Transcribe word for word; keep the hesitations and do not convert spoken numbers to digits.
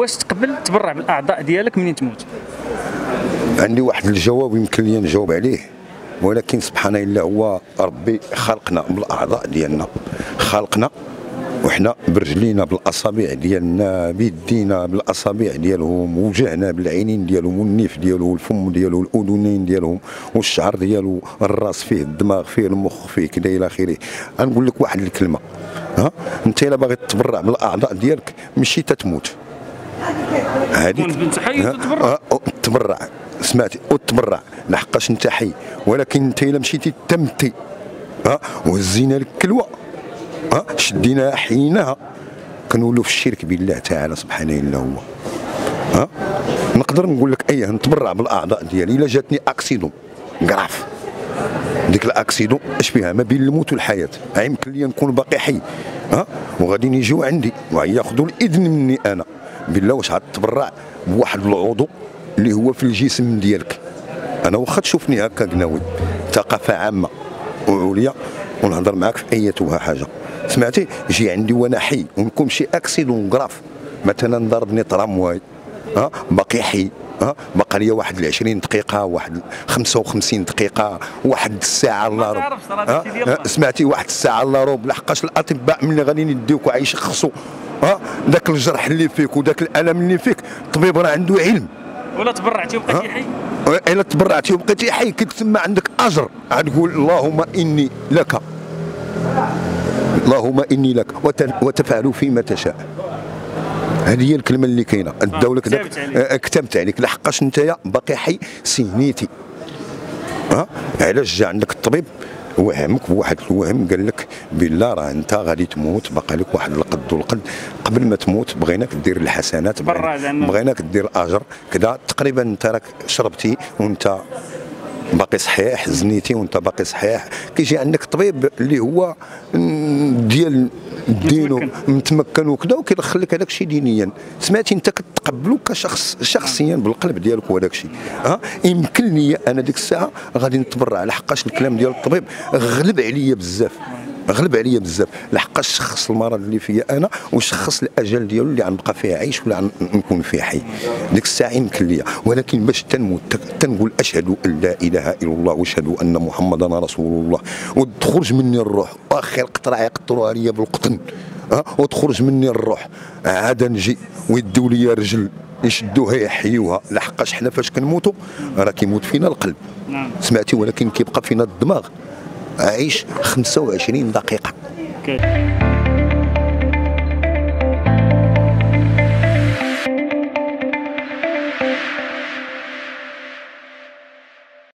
واش تقبل تبرع بالاعضاء ديالك منين تموت؟ عندي واحد الجواب يمكن لي نجاوب عليه، ولكن سبحان الله هو ربي خلقنا بالاعضاء ديالنا، خلقنا وحنا برجلينا بالاصابع ديالنا، بيدينا بالاصابع ديالهم، وجهنا بالعينين ديالهم، والنيف ديالو، والفم ديالو، والاذنين ديالهم، والشعر ديالو، الراس فيه، الدماغ فيه، المخ فيه، كذا الى اخره. غنقول لك واحد الكلمه، ها انت الا باغي تبرع بالاعضاء ديالك ماشي تتموت، هذيك انت حي تتبرع تبرع سمعتي وتبرع لحقاش انت حي، ولكن انت الا مشيتي تمتي ها وهزينا لك كلوه ها شديناها حيناها كنولوا في الشرك بالله تعالى سبحانه الا هو. ها نقدر نقول لك ايه نتبرع بالاعضاء ديالي الا جاتني اكسيدون كراف، ديك الاكسيدون اش فيها ما بين الموت والحياه، يمكن لي نكون باقي حي ها وغادي يجيو عندي وياخذوا الاذن مني انا بالله واش غتبرع بواحد العضو اللي هو في الجسم ديالك. انا واخا تشوفني هكا قناوي ثقافه عامه وعليا ونهضر معاك في ايتها حاجه سمعتي، جي عندي وانا حي ونكون شي اكسيدون كراف، مثلا ضربني ترامواي ها باقي حي ها باقي لي واحد عشرين دقيقه، واحد خمسة وخمسين دقيقه، واحد الساعه الا ربع سمعتي، واحد الساعه الا ربع، لحقاش الاطباء ملي غادي يديوك ويشخصوا ها ذاك الجرح اللي فيك وذاك الالم اللي فيك، الطبيب راه عنده علم. ولا تبرعتي وبقيتي حي؟ الا تبرعتي وبقيتي حي كتسمى عندك اجر، غتقول اللهم اني لك، اللهم اني لك وتفعل فيما تشاء. هذه هي الكلمه اللي كاينه، الدوله كذا كتبت عليك لحقاش انت باقي حي سنيتي. ها علاش جا عندك الطبيب وهمك بواحد الوهم قال لك بالله راه انت غادي تموت، باقي لك واحد القد والقد، قبل ما تموت بغيناك دير الحسنات، بغيناك دير الاجر كذا. تقريبا انت راك شربتي وانت باقي صحيح، زنيتي وانت باقي صحيح، كيجي عندك طبيب اللي هو ديال الدين متمكن وكذا وكيدخل لك هذاك الشيء دينيا، سمعتي انت كتقبلو كشخص شخصيا بالقلب ديالك وهذاك الشيء. ها يمكن لي انا ديك الساعه غادي نتبرع لحقاش الكلام ديال الطبيب غلب عليا بزاف، غلب عليا بزاف لحقاش شخص المرض اللي فيا انا وشخص الاجل ديالو اللي غنبقى فيه عايش ولا نكون فيه حي. ديك الساعه يمكن ليا، ولكن باش تنموت تنقول اشهد ان لا اله الا الله واشهد ان محمدا رسول الله، وتخرج مني الروح، واخر قطره يقطروها ليا بالقطن ها وتخرج مني الروح، عاد نجي ويدوا لي رجل يشدوها يحيوها، لحقاش حنا فاش كنموتوا راه كيموت فينا القلب سمعتي، ولكن كيبقى فينا الدماغ عايش خمسة وعشرين دقيقه.